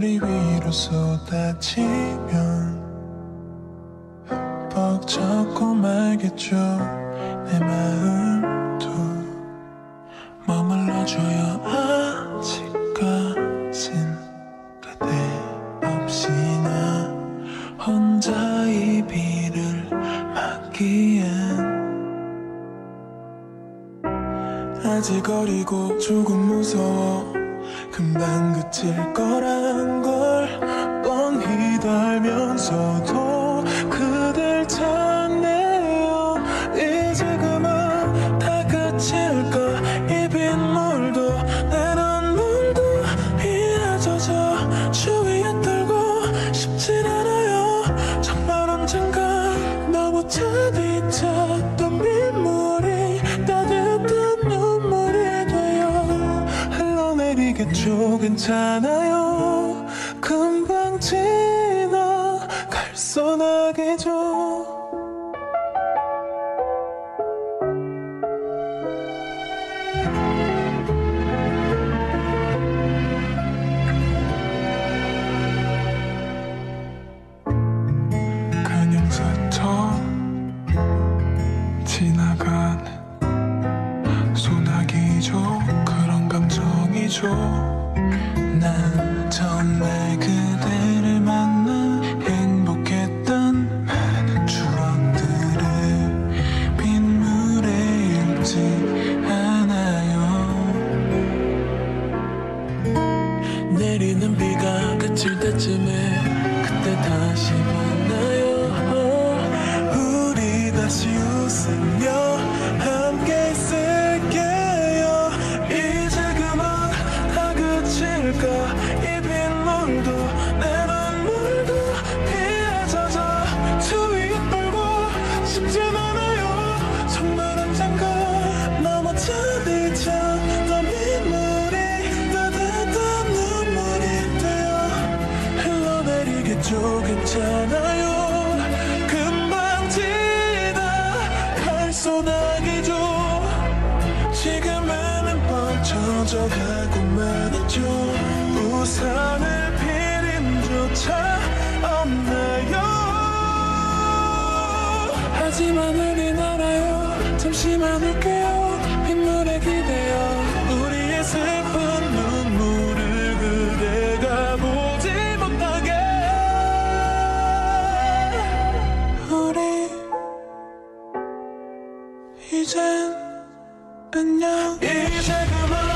머리 위로 쏟아지면 벅차고 말겠죠. 내 마음도 머물러줘요. 아직까진 그대 없이 나 혼자 이 비를 맞기엔 아직 어리고 조금 무서워. 금방 그칠 거란 걸 뻔히 알면서도 그댈 찾네요. 이제 그만 다 그칠까. 이 빗물도 내 눈물도 이에 젖어 주위에 떨고 싶진 않아요. 정말 언젠가 너무 차디찼던 빗물이 따뜻한 눈물이 되어 흘러내리겠죠. 괜찮아요. 금방 지나갈 소나기죠. 그냥 스쳐 지나간 소나기죠. 그런 감정이죠. 난 정말 그대를 만나 행복했던 많은 추억들을 빗물에 읽지 않아요. 내리는 비가 그칠 때쯤에 그때 다시 만나요. 우리 다시 웃으며 함께 있을게요. 이제 그만 다 그칠까. 이 빗물도 내 눈물도 피에 젖어 주위에 떨고 싶진 않아요. 정말 언젠가 너무 차디찼던 빗물이 따뜻한 눈물이 되어 흘러내리겠죠. 괜찮아요. 금방 지나갈 소나기죠. 지금은 멈춰져 가고만 있죠. 우산을 필 힘조차 없나요. 하지만 우린 알아요. 잠시만 울게요. 빗물에 기대어 우리의 슬픈 눈물을 그대가 보지 못하게. 우리 이젠 안녕. 이제 그만